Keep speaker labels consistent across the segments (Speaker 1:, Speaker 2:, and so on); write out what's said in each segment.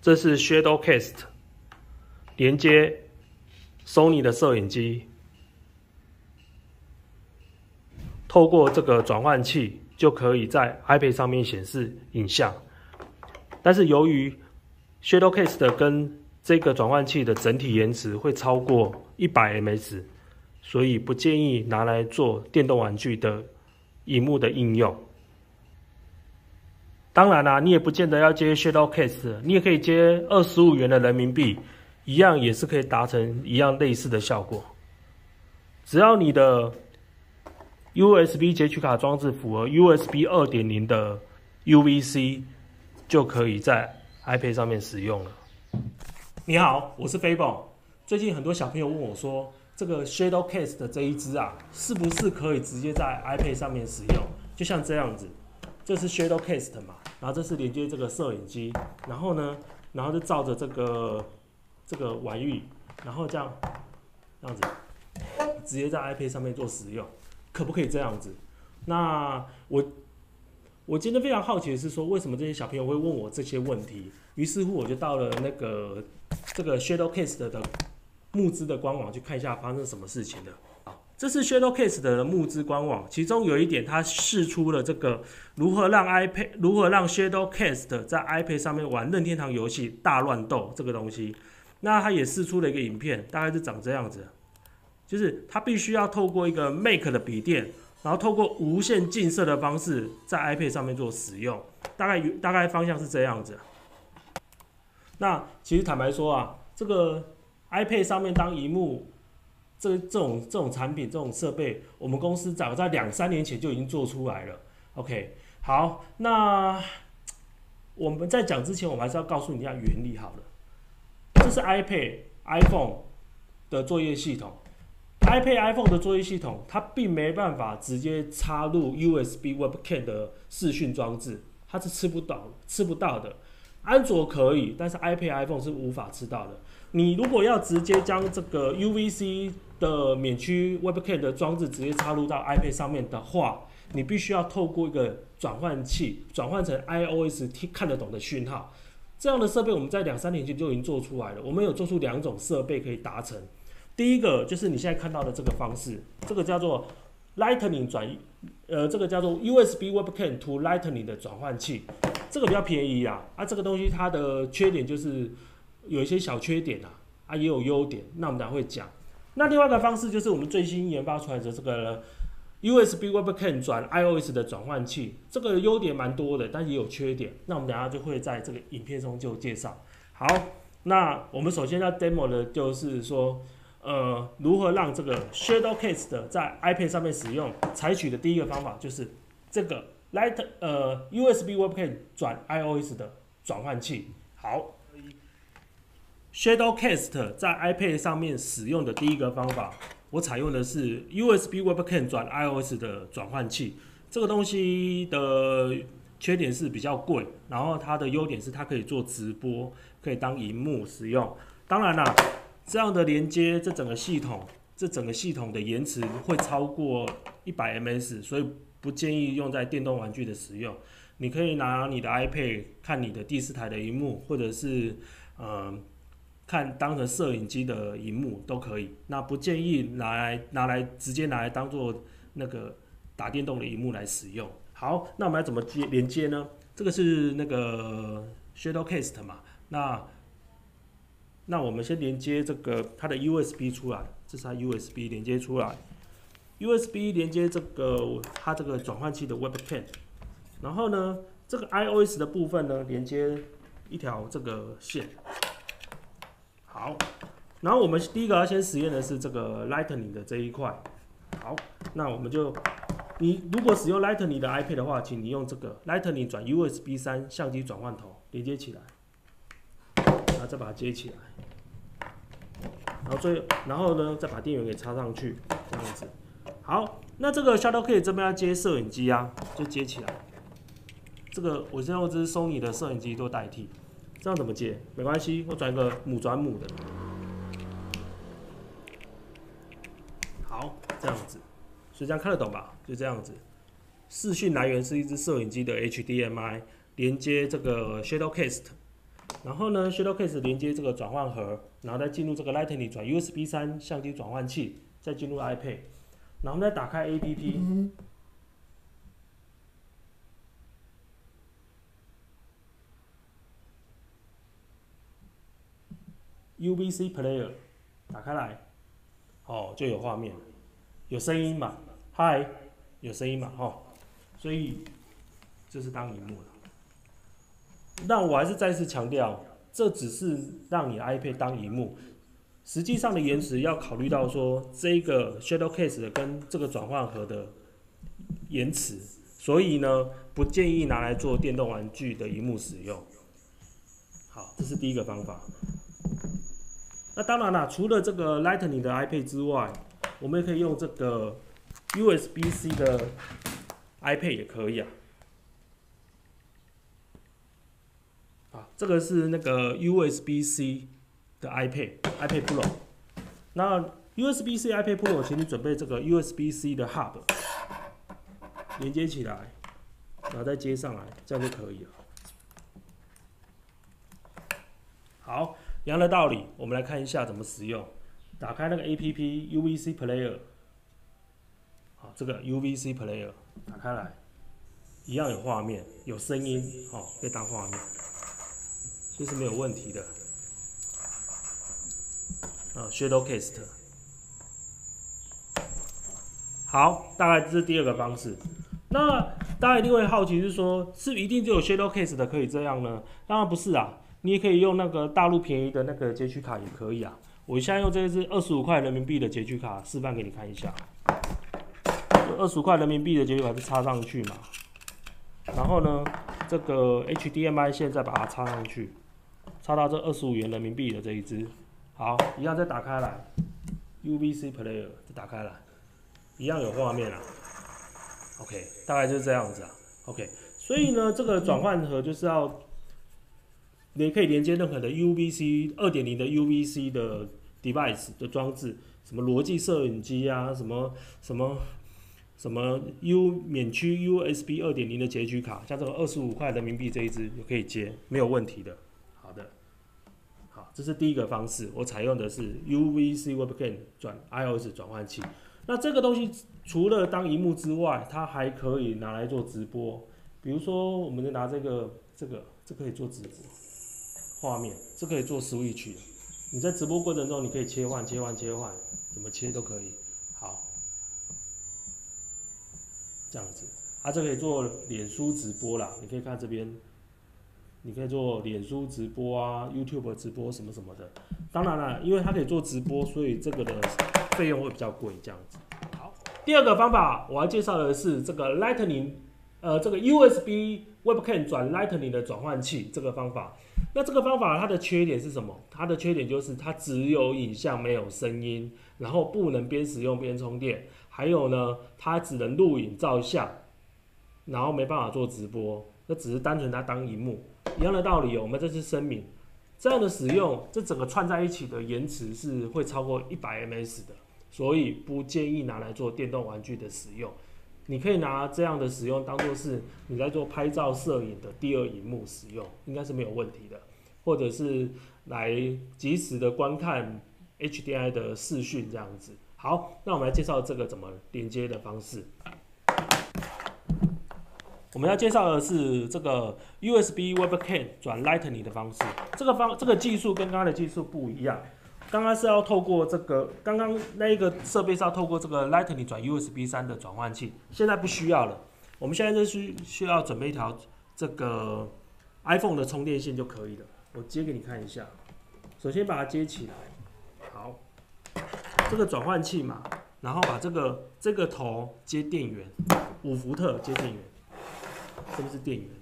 Speaker 1: 这是 Shadowcast 连接 Sony 的摄影机，透过这个转换器就可以在 iPad 上面显示影像。但是由于 Shadowcast 跟这个转换器的整体延迟会超过100ms， 所以不建议拿来做电动玩具的萤幕的应用。当然啦，你也不见得要接 Shadowcast， 你也可以接25元的人民币，一样也是可以达成一样类似的效果。只要你的 USB 截取卡装置符合 USB 2.0 的 UVC， 就可以在 iPad 上面使用了。你好，我是飞蹦。最近很多小朋友问我说，这个 Shadowcast 的这一支啊，是不是可以直接在 iPad 上面使用？就像这样子。这是 Shadowcast 嘛，然后这是连接这个摄影机，然后就照着这个玩具，然后这样子，直接在 iPad 上面做使用，可不可以这样子？那我今天非常好奇的是说，为什么这些小朋友会问我这些问题？于是乎我就到了这个 Shadowcast 的募资的官网去看一下发生什么事情了。这是 Shadowcast 的募资官网，其中有一点，它释出了这个如何让 Shadowcast 在 iPad 上面玩任天堂游戏大乱斗这个东西。那它也释出了一个影片，大概是长这样子，就是它必须要透过一个 Mac 的笔电，然后透过无线近摄的方式在 iPad 上面做使用，大概方向是这样子。那其实坦白说啊，这个 iPad 上面当萤幕。这种产品这种设备，我们公司早在2-3年前就已经做出来了。OK， 好，那我们在讲之前，我们还是要告诉你一下原理好了。这是 iPad、iPhone 的作业系统 ，iPad、iPhone 的作业系统，它并没办法直接插入 USB Webcam 的视讯装置，它是吃不到的。安卓可以，但是 iPad、iPhone 是无法吃到的。你如果要直接将这个 UVC 的免区 Webcam 的装置直接插入到 iPad 上面的话，你必须要透过一个转换器转换成 iOS 看得懂的讯号。这样的设备我们在2-3年前就已经做出来了。我们有做出2种设备可以达成。第一个就是你现在看到的这个方式，这个叫做 Lightning 这个叫做 USB Webcam to Lightning 的转换器，这个比较便宜啊。这个东西它的缺点就是有一些小缺点也有优点，那我们等下会讲。那另外一个方式就是我们最新研发出来的这个 USB Webcam 转 iOS 的转换器，这个优点蛮多的，但也有缺点。那我们等下就会在这个影片中就介绍。好，那我们首先要 demo 的就是说，如何让这个 Shadowcast 在 iPad 上面使用，采取的第一个方法就是这个 USB Webcam 转 iOS 的转换器。好。Shadowcast 在 iPad 上面使用的第一个方法，我采用的是 USB Webcam 转 iOS 的转换器。这个东西的缺点是比较贵，然后它的优点是它可以做直播，可以当萤幕使用。当然啦，这样的连接，这整个系统的延迟会超过100ms， 所以不建议用在电动玩具的使用。你可以拿你的 iPad 看你的第4台的萤幕，或者是当成摄影机的萤幕都可以，那不建议直接拿来当做那个打电动的萤幕来使用。好，那我们要怎么连接呢？这个是那个 Shadowcast 嘛，那我们先连接这个它的 USB 出来，这是它 USB 连接出来 ，USB 连接这个它这个转换器的 Webcam， 然后呢，这个 iOS 的部分呢连接一条这个线。好，然后我们第一个要先实验的是这个 Lightning 的这一块。好，那我们你如果使用 Lightning 的 iPad 的话，请你用这个 Lightning 转 USB 3相机转换头连接起来，然后再把它接起来，然后呢再把电源给插上去，这样子。好，那这个 Shadowcast 这边要接摄影机就接起来。这个我先用这是 Sony 的摄影机做代替。这样怎么接？没关系，我转一个母转母的。好，这样子，所以这样看得懂吧？就这样子。视讯来源是一支摄影机的 HDMI， 连接这个 Shadowcast。 然后呢 ，Shadow Case 连接这个转换盒，然后再进入这个 Lightning 转 USB 3相机转换器，再进入 iPad， 然后我们再打开 APP。UVC Player 打开来，哦，就有画面，有声音嘛，嗨，有声音嘛，哦，所以这是当荧幕了。那我还是再次强调，这只是让你 iPad 当荧幕，实际上的延迟要考虑到说这个 Shadow Case 的跟这个转换盒的延迟，所以呢，不建议拿来做电动玩具的荧幕使用。好，这是第一个方法。那当然啦，除了这个 Lightning 的 iPad 之外，我们也可以用这个 USB-C 的 iPad 也可以啊。这个是那个 USB-C 的 iPad Pro。那 USB-C iPad Pro， 请你准备这个 USB-C 的 Hub， 连接起来，然后再接上来，这样就可以了。好，一样的道理，我们来看一下怎么使用。打开那个 APP UVC Player， 好，这个 UVC Player 打开来，一样有画面，有声音，好，可以当画面。这是没有问题的。Shadow Case。好，大概这是第二个方式。那大家一定会好奇是说，是不是一定只有 Shadow Case 的可以这样呢？当然不是啊，你也可以用那个大陆便宜的那个截取卡也可以啊。我现在用这个是25块人民币的截取卡，示范给你看一下。25块人民币的截取卡是插上去嘛，然后呢，这个 HDMI 线再把它插上去。插到这25元人民币的这一支，好，一样再打开来 ，UVC Player 再打开来，一样有画面啦。OK， 大概就是这样子啊。OK， 所以呢，这个转换盒就是要，你可以连接任何的 UVC 2.0 的 UVC 的 device 的装置，什么逻辑摄影机啊，什么免区 USB 2.0 的截取卡，像这个25块人民币这一支也可以接，没有问题的。好，这是第一个方式，我采用的是 UVC Webcam 转 iOS 转换器。那这个东西除了当萤幕之外，它还可以拿来做直播。比如说，我们就拿这可以做直播画面，这可以做 Switch 的。你在直播过程中，你可以切换，怎么切都可以。好，这样子，这可以做脸书直播啦，你可以看这边。你可以做脸书直播啊 ，YouTube 直播什么什么的。当然啦，因为它可以做直播，所以这个的费用会比较贵，这样子。好，第二个方法我要介绍的是这个 Lightning， 这个 USB Webcam 转 Lightning 的转换器这个方法。那这个方法它的缺点是什么？它的缺点就是它只有影像没有声音，然后不能边使用边充电，还有呢，它只能录影照相，然后没办法做直播，那只是单纯它当萤幕。一样的道理，我们这次声明，这样的使用，这整个串在一起的延迟是会超过100 ms 的，所以不建议拿来做电动玩具的使用。你可以拿这样的使用当做是你在做拍照摄影的第二萤幕使用，应该是没有问题的，或者是来即时的观看 HDMI 的视讯这样子。好，那我们来介绍这个怎么连接的方式。我们要介绍的是这个 USB Webcam 转 Lightning 的方式。这个技术跟刚刚的技术不一样。刚刚是要透过这个，刚刚那一个设备是要透过这个 Lightning 转 USB 3的转换器，现在不需要了。我们现在就需要准备一条这个 iPhone 的充电线就可以了。我接给你看一下。首先把它接起来，好，这个转换器嘛，然后把这个头接电源，5伏特接电源。这个是电源，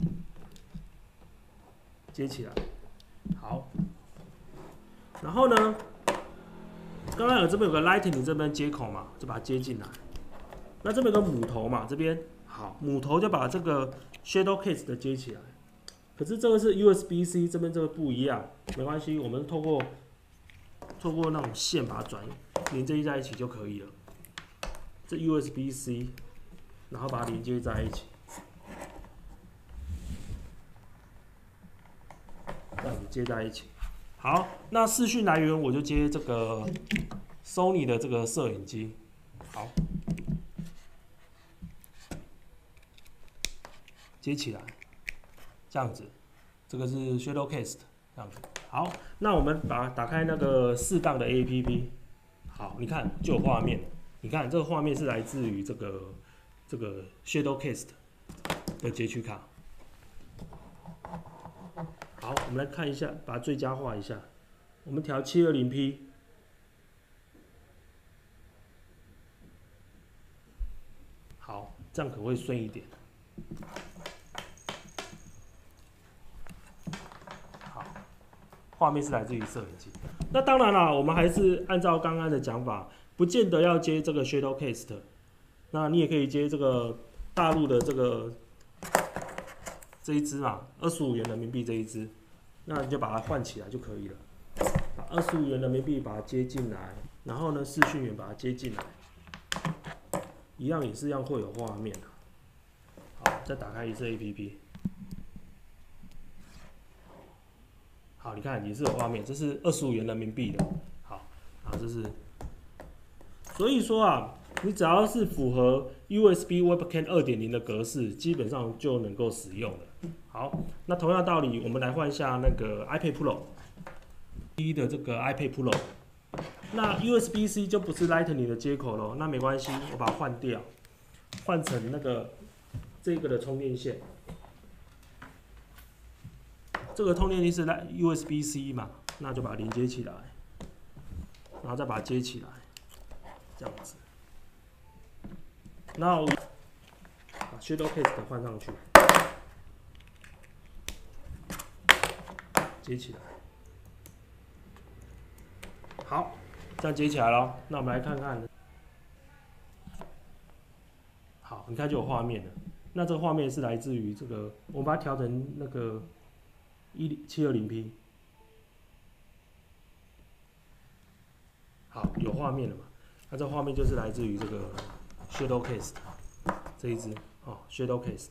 Speaker 1: 接起来，好。然后呢，刚刚这边有个 Lightning 这边接口嘛，就把它接进来。那这边有个母头嘛，这边好，母头就把这个 Shadow Case 的接起来。可是这个是 USB-C， 这边这个不一样，没关系，我们透过那种线把它连接在一起就可以了。这 USB-C， 然后把它连接在一起。 这样子接在一起。好，那视讯来源我就接这个 Sony 的这个摄影机。好，接起来，这样子，这个是 Shadowcast， 这样子。好，那我们把它打开那个适当的 APP。好，你看就有画面。你看这个画面是来自于这个Shadowcast 的截取卡。好，我们来看一下，把它最佳化一下。我们调 720P。好，这样可能会顺一点。好，画面是来自于摄影机。那当然啦，我们还是按照刚刚的讲法，不见得要接这个 Shadowcast。那你也可以接这个大陆的这一支嘛，25元人民币这一支，那你就把它换起来就可以了。把25元人民币把它接进来，然后呢，视讯源把它接进来，一样也是一样会有画面的。好，再打开一次 APP。好，你看也是有画面，这是25元人民币的。好，然后这是，所以说啊，你只要是符合 USB Webcam 2.0 的格式，基本上就能够使用了。好，那同样道理，我们来换一下那个 iPad Pro 的这个 iPad Pro。那 USB-C 就不是 Lightning 的接口咯，那没关系，我把它换掉，换成那个这个的充电线。这个充电器是 USB-C 嘛，那就把它连接起来，然后再把它接起来，这样子。那我把 Shadowcast 换上去，接起来。好，这样接起来了。那我们来看看，好，你看就有画面了。那这个画面是来自于这个，我把它调成那个720P。好，有画面了嘛？那这画面就是来自于这个 Shadowcast 这一支哦 ，Shadowcast。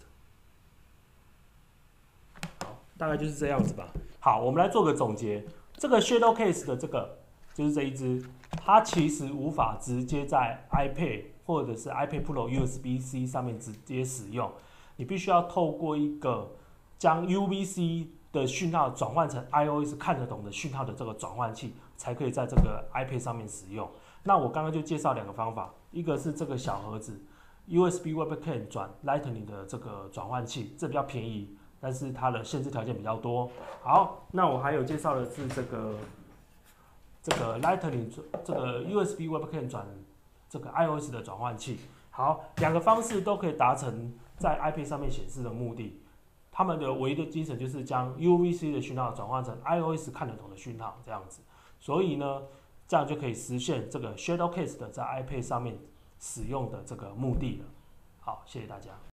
Speaker 1: 好，大概就是这样子吧。好，我们来做个总结。这个 Shadowcast 的这个就是这一支，它其实无法直接在 iPad 或者是 iPad Pro USB-C 上面直接使用，你必须要透过一个将 UVC 的讯号转换成 iOS 看得懂的讯号的这个转换器，才可以在这个 iPad 上面使用。那我刚刚就介绍2个方法，一个是这个小盒子 USB Webcam 转 Lightning 的这个转换器，这比较便宜，但是它的限制条件比较多。好，那我还有介绍的是这个 Lightning 这个 USB Webcam 转这个 iOS 的转换器。好，2个方式都可以达成在 iPad 上面显示的目的。他们的唯一的精神就是将 UVC 的讯号转换成 iOS 看得懂的讯号，这样子。所以呢，这样就可以实现这个 Shadowcast 在 iPad 上面使用的这个目的了。好，谢谢大家。